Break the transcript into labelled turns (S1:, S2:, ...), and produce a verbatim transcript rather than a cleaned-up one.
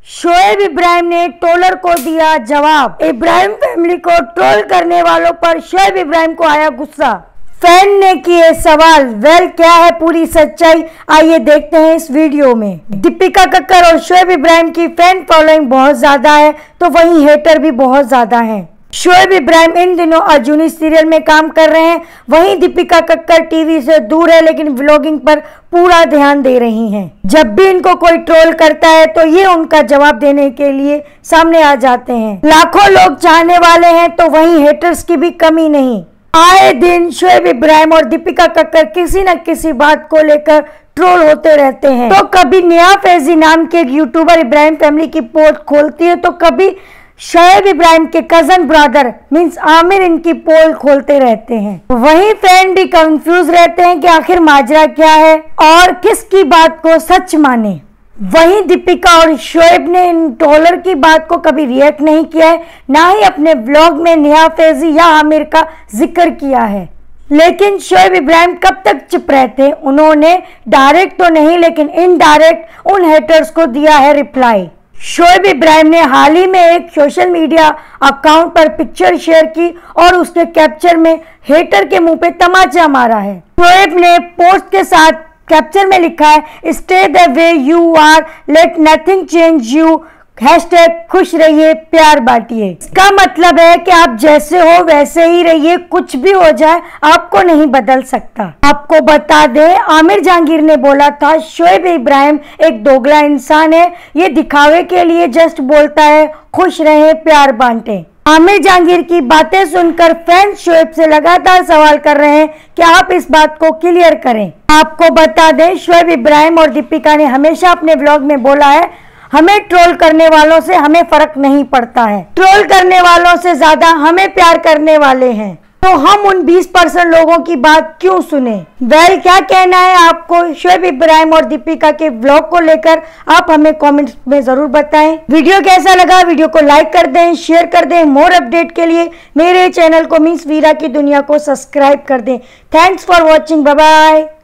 S1: शोएब इब्राहिम ने ट्रोलर को दिया जवाब। इब्राहिम फैमिली को ट्रोल करने वालों पर शोएब इब्राहिम को आया गुस्सा। फैन ने किए सवाल। वेल, क्या है पूरी सच्चाई, आइए देखते हैं इस वीडियो में। दीपिका कक्कर और शोएब इब्राहिम की फैन फॉलोइंग बहुत ज्यादा है, तो वहीं हेटर भी बहुत ज्यादा हैं। शोएब इब्राहिम इन दिनों अर्जुनी सीरियल में काम कर रहे हैं, वहीं दीपिका कक्कर टीवी से दूर है लेकिन व्लॉगिंग पर पूरा ध्यान दे रही हैं। जब भी इनको कोई ट्रोल करता है तो ये उनका जवाब देने के लिए सामने आ जाते हैं। लाखों लोग चाहने वाले हैं तो वहीं हेटर्स की भी कमी नहीं। आए दिन शोएब इब्राहिम और दीपिका कक्कर किसी न किसी बात को लेकर ट्रोल होते रहते हैं। तो कभी निया फैजी नाम के यूट्यूबर इब्राहिम फैमिली की पोल खोलती है, तो कभी शोएब इब्राहिम के कजन ब्रदर मींस आमिर इनकी पोल खोलते रहते हैं। वहीं फैन भी कंफ्यूज रहते हैं कि आखिर माजरा क्या है और किसकी बात को सच माने। वहीं दीपिका और शोएब ने इन ट्रोलर की बात को कभी रिएक्ट नहीं किया है, ना ही अपने व्लॉग में निया फैजी या आमिर का जिक्र किया है। लेकिन शोएब इब्राहिम कब तक चुप रहते, उन्होंने डायरेक्ट तो नहीं लेकिन इनडायरेक्ट उन हेटर्स को दिया है रिप्लाई। शोएब इब्राहिम ने हाल ही में एक सोशल मीडिया अकाउंट पर पिक्चर शेयर की और उसके कैप्चर में हेटर के मुंह पे तमाचा मारा है। शोएब ने पोस्ट के साथ कैप्चर में लिखा है, stay the way you are, let nothing change you, hashtag खुश रहिए, प्यार बांटिए। इसका मतलब है कि आप जैसे हो वैसे ही रहिए, कुछ भी हो जाए आपको नहीं बदल सकता। आपको बता दें, आमिर जहांगीर ने बोला था शोएब इब्राहिम एक दोगला इंसान है, ये दिखावे के लिए जस्ट बोलता है खुश रहे प्यार बांटे। आमिर जहांगीर की बातें सुनकर फैंस शोएब से लगातार सवाल कर रहे हैं कि आप इस बात को क्लियर करें। आपको बता दें, शोएब इब्राहिम और दीपिका ने हमेशा अपने ब्लॉग में बोला है, हमें ट्रोल करने वालों से हमें फर्क नहीं पड़ता है, ट्रोल करने वालों से ज्यादा हमें प्यार करने वाले हैं, तो हम उन बीस परसेंट लोगों की बात क्यों सुने। वेल, क्या कहना है आपको शोएब इब्राहिम और दीपिका के व्लॉग को लेकर, आप हमें कमेंट्स में जरूर बताएं। वीडियो कैसा लगा, वीडियो को लाइक कर दें, शेयर कर दें। मोर अपडेट के लिए मेरे चैनल को मींस वीरा की दुनिया को सब्सक्राइब कर दें। Thanks for watching, bye bye.